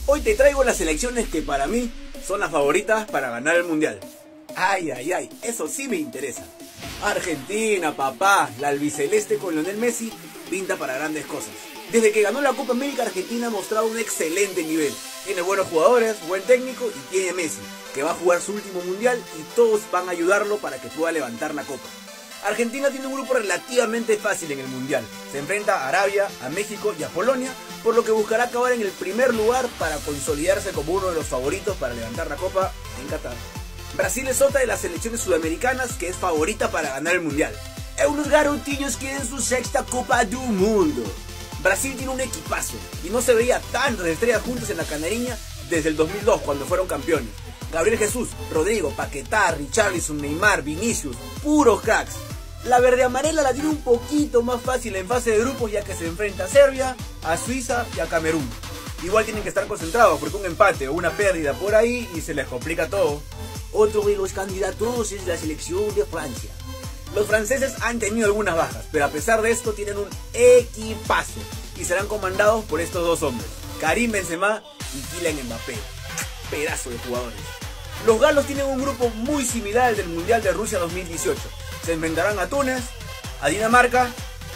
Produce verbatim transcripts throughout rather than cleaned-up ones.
Hoy te traigo las selecciones que para mí son las favoritas para ganar el mundial. Ay, ay, ay, eso sí me interesa. Argentina, papá, la albiceleste con Lionel Messi pinta para grandes cosas. Desde que ganó la Copa América, Argentina ha mostrado un excelente nivel. Tiene buenos jugadores, buen técnico y tiene Messi, que va a jugar su último mundial y todos van a ayudarlo para que pueda levantar la copa. Argentina tiene un grupo relativamente fácil en el mundial. Se enfrenta a Arabia, a México y a Polonia, por lo que buscará acabar en el primer lugar para consolidarse como uno de los favoritos para levantar la copa en Qatar. Brasil es otra de las selecciones sudamericanas que es favorita para ganar el mundial. Unos garotillos quieren su sexta Copa del Mundo. Brasil tiene un equipazo y no se veía tantas estrellas juntas en la canariña desde el dos mil dos cuando fueron campeones. Gabriel Jesús, Rodrigo, Paquetá, Richarlison, Neymar, Vinicius, puros cracks. La verde amarela la tiene un poquito más fácil en fase de grupos ya que se enfrenta a Serbia, a Suiza y a Camerún. Igual tienen que estar concentrados porque un empate o una pérdida por ahí y se les complica todo. Otro de los candidatos es la selección de Francia. Los franceses han tenido algunas bajas, pero a pesar de esto tienen un equipazo y serán comandados por estos dos hombres, Karim Benzema y Kylian Mbappé. Pedazo de jugadores. Los galos tienen un grupo muy similar al del Mundial de Rusia dos mil dieciocho. Se enfrentarán a Túnez, a Dinamarca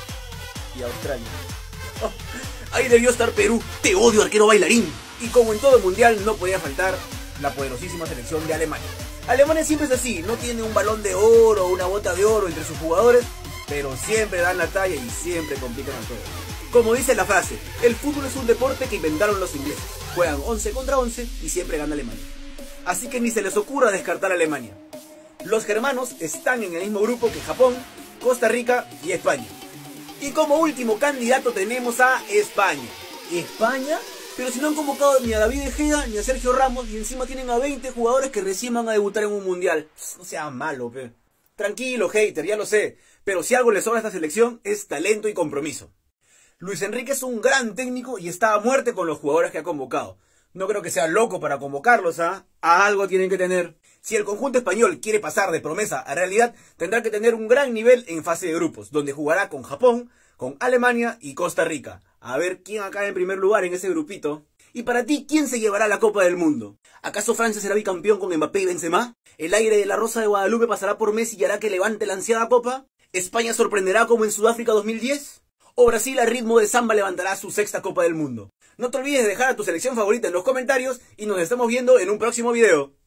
y a Australia. Oh, ahí debió estar Perú. Te odio, arquero bailarín. Y como en todo el mundial no podía faltar la poderosísima selección de Alemania. Alemania siempre es así, no tiene un balón de oro o una bota de oro entre sus jugadores, pero siempre dan la talla y siempre complican a todos. Como dice la frase, el fútbol es un deporte que inventaron los ingleses. Juegan once contra once y siempre gana Alemania. Así que ni se les ocurra descartar a Alemania. Los germanos están en el mismo grupo que Japón, Costa Rica y España. Y como último candidato tenemos a España. ¿España? Pero si no han convocado ni a David De Gea ni a Sergio Ramos y encima tienen a veinte jugadores que recién van a debutar en un mundial. No sea malo, pe. Tranquilo, hater, ya lo sé. Pero si algo le sobra a esta selección es talento y compromiso. Luis Enrique es un gran técnico y está a muerte con los jugadores que ha convocado. No creo que sea loco para convocarlos, ¿ah? ¿eh? A algo tienen que tener. Si el conjunto español quiere pasar de promesa a realidad, tendrá que tener un gran nivel en fase de grupos, donde jugará con Japón, con Alemania y Costa Rica. A ver quién acaba en primer lugar en ese grupito. Y para ti, ¿quién se llevará la Copa del Mundo? ¿Acaso Francia será bicampeón con Mbappé y Benzema? ¿El aire de la Rosa de Guadalupe pasará por Messi y hará que levante la ansiada copa? ¿España sorprenderá como en Sudáfrica dos mil diez? ¿O Brasil a ritmo de samba levantará su sexta Copa del Mundo? No te olvides de dejar a tu selección favorita en los comentarios y nos estamos viendo en un próximo video.